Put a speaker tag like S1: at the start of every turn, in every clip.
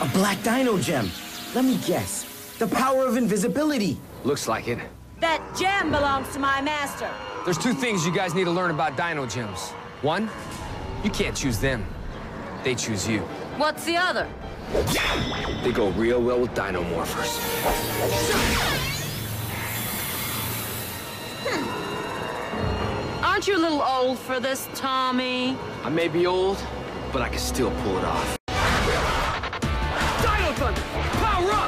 S1: A Black Dino gem. Let me guess. The power of invisibility.
S2: Looks like it.
S3: That gem belongs to my master.
S2: There's two things you guys need to learn about Dino gems. One, you can't choose them. They choose you.
S3: What's the other?
S2: They go real well with Dino Morphers.
S3: Aren't you a little old for this, Tommy?
S2: I may be old, but I can still pull it off. Dino Thunder! Power up!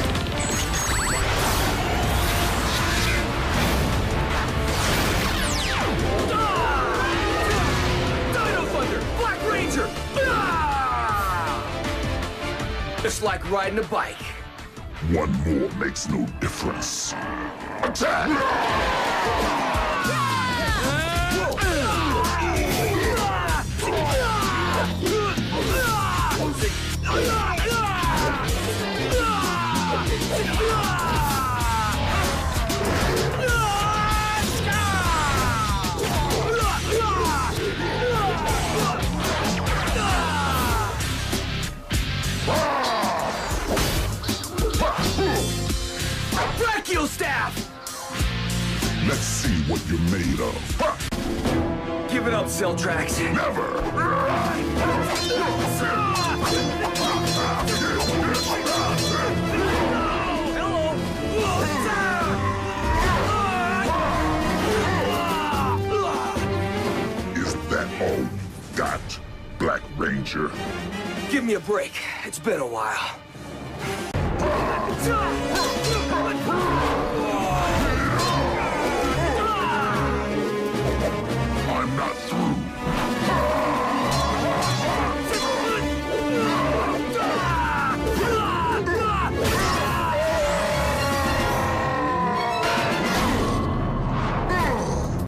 S2: Dino Thunder! Black Ranger! It's like riding a bike.
S4: One more makes no difference. Attack!
S2: Brachio staff!
S4: Let's see what you're made of.
S2: Give it up, Zeltrax.
S4: Never! Is that all you got, Black Ranger?
S2: Give me a break. It's been a while.